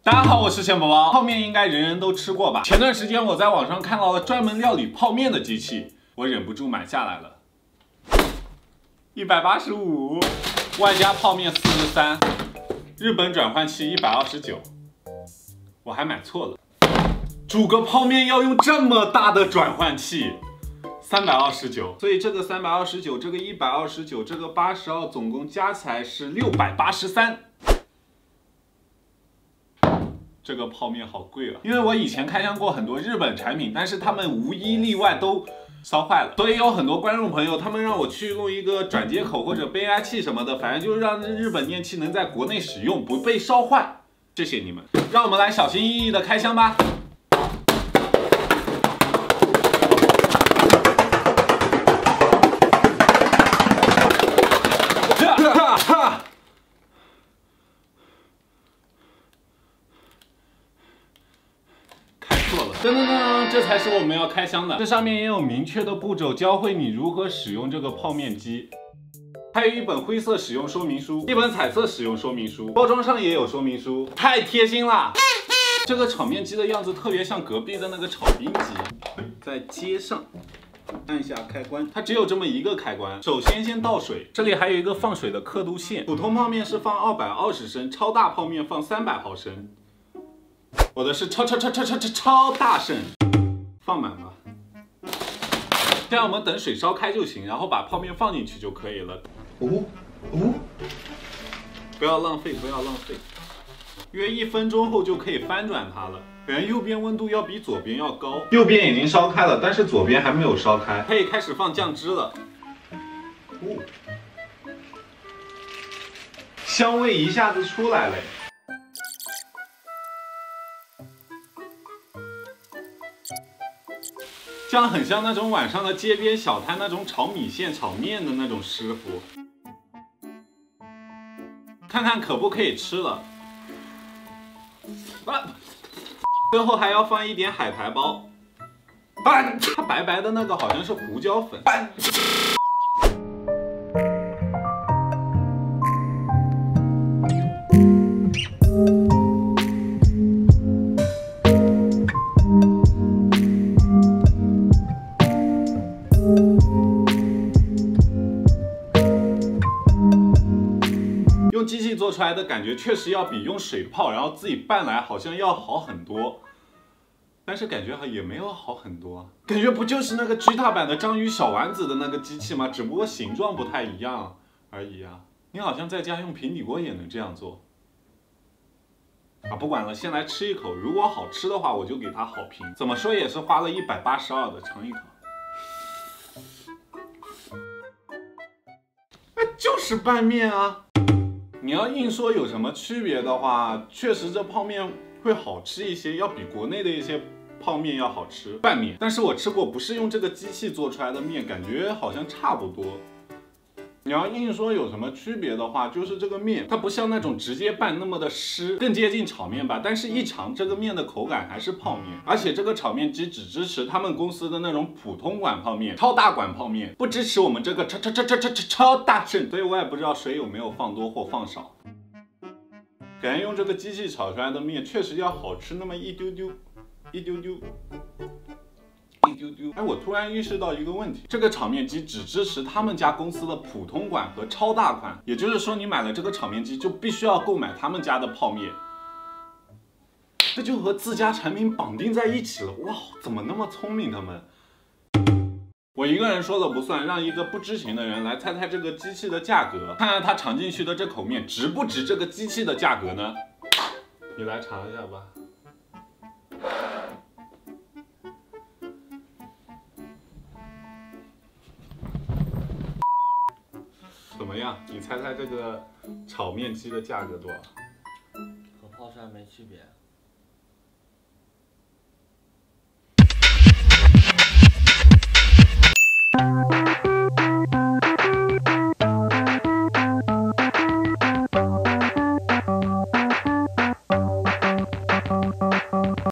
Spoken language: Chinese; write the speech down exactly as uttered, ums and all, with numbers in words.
大家好，我是钱宝宝。泡面应该人人都吃过吧？前段时间我在网上看到了专门料理泡面的机器，我忍不住买下来了，一百八十五，外加泡面四十三，日本转换器一百二十九，我还买错了。煮个泡面要用这么大的转换器，三百二十九，所以这个三百二十九，这个一百二十九，这个八十二，总共加起来是六百八十三。 这个泡面好贵啊！因为我以前开箱过很多日本产品，但是他们无一例外都烧坏了，所以有很多观众朋友他们让我去弄一个转接口或者变压器什么的，反正就是让日本电器能在国内使用，不被烧坏。谢谢你们，让我们来小心翼翼的开箱吧。 噔噔噔，这才是我们要开箱的。这上面也有明确的步骤，教会你如何使用这个泡面机。还有一本灰色使用说明书，一本彩色使用说明书，包装上也有说明书，太贴心了。这个炒面机的样子特别像隔壁的那个炒冰机。在接上，按下开关，它只有这么一个开关。首先先倒水，这里还有一个放水的刻度线。普通泡面是放二百二十升，超大泡面放三百毫升。 我的是超超超超超超超大盛，放满吧。这样我们等水烧开就行，然后把泡面放进去就可以了。哦哦，不要浪费，不要浪费。约一分钟后就可以翻转它了。感觉右边温度要比左边要高。右边已经烧开了，但是左边还没有烧开，可以开始放酱汁了。哦，香味一下子出来了。 这样很像那种晚上的街边小摊那种炒米线、炒面的那种师傅。看看可不可以吃了。啊，最后还要放一点海苔包。啊，它白白的那个好像是胡椒粉。啊 用机器做出来的感觉确实要比用水泡然后自己拌来好像要好很多，但是感觉也没有好很多，感觉不就是那个 G 塔版的章鱼小丸子的那个机器吗？只不过形状不太一样而已啊。你好像在家用平底锅也能这样做啊！不管了，先来吃一口，如果好吃的话我就给它好评。怎么说也是花了一百八十二的，尝一口。 就是拌面啊！你要硬说有什么区别的话，确实这泡面会好吃一些，要比国内的一些泡面要好吃。拌面，但是我吃过不是用这个机器做出来的面，感觉好像差不多。你要硬说有什么区别的话，就是这个面它不像那种直接拌那么的湿，更接近炒面吧。但是一尝这个面的口感还是泡面，而且这个炒面机只支持他们公司的那种普通管泡面、超大管泡面，不支持我们这个超超超超超超超大盛。所以我也不知道水有没有放多或放少。感觉用这个机器炒出来的面确实要好吃那么一丢丢，一丢丢。 一丢丢，哎，我突然意识到一个问题，这个炒面机只支持他们家公司的普通款和超大款，也就是说，你买了这个炒面机就必须要购买他们家的泡面，这就和自家产品绑定在一起了。哇，怎么那么聪明他们？我一个人说了不算，让一个不知情的人来猜猜这个机器的价格，看看他尝进去的这口面值不值这个机器的价格呢？你来尝一下吧。 怎么样？你猜猜这个炒面机的价格多少？ 和泡菜没区别。